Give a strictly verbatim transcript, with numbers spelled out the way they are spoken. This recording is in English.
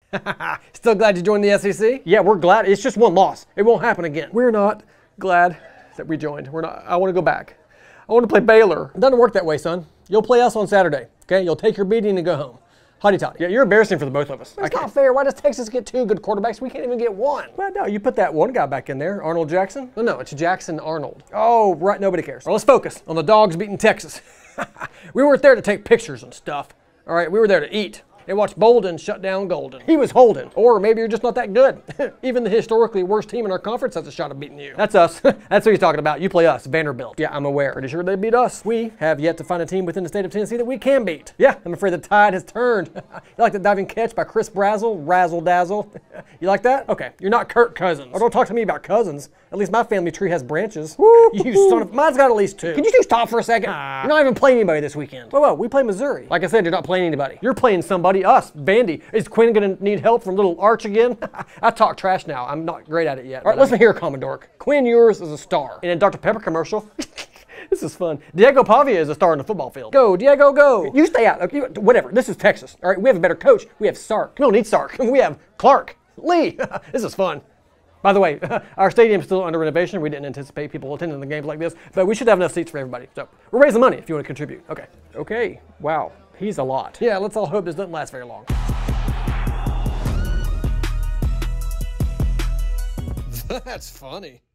Still glad you joined the S E C? Yeah, we're glad. It's just one loss. It won't happen again. We're not glad that we joined. We're not. I want to go back. I want to play Baylor. It doesn't work that way, son. You'll play us on Saturday, okay? You'll take your beating and go home. Hotty toddy. Yeah, you're embarrassing for the both of us. That's not fair. Why does Texas get two good quarterbacks? We can't even get one. Well, no, you put that one guy back in there, Arnold Jackson. No, no, it's Jackson Arnold. Oh, right, nobody cares. Well, let's focus on the dogs beating Texas. We weren't there to take pictures and stuff. All right, we were there to eat. They watched Bolden shut down Golden. He was holding. Or maybe you're just not that good. Even the historically worst team in our conference has a shot at beating you. That's us. That's what he's talking about. You play us, Vanderbilt. Yeah, I'm aware. Pretty sure they beat us. We have yet to find a team within the state of Tennessee that we can beat. Yeah, I'm afraid the tide has turned. You like the diving catch by Chris Brazzle? Razzle dazzle. You like that? Okay, you're not Kirk Cousins. Oh, don't talk to me about cousins. At least my family tree has branches. Woo, you son of, mine's got at least two. Can you two stop for a second? Ah. You're not even playing anybody this weekend. Whoa, whoa, we play Missouri. Like I said, you're not playing anybody. You're playing somebody, us, Vandy. Is Quinn gonna need help from little Arch again? I talk trash now. I'm not great at it yet. All right, listen here, Commodore. Quinn Ewers is a star. In a Doctor Pepper commercial. This is fun. Diego Pavia is a star in the football field. Go, Diego, go. You stay out. Okay, whatever. This is Texas. All right, we have a better coach. We have Sark. We don't need Sark. We have Clark. Lee. This is fun. By the way, our stadium's still under renovation. We didn't anticipate people attending the games like this, but we should have enough seats for everybody. So we're raising money if you want to contribute. Okay. Okay. Wow. He's a lot. Yeah, let's all hope this doesn't last very long. That's funny.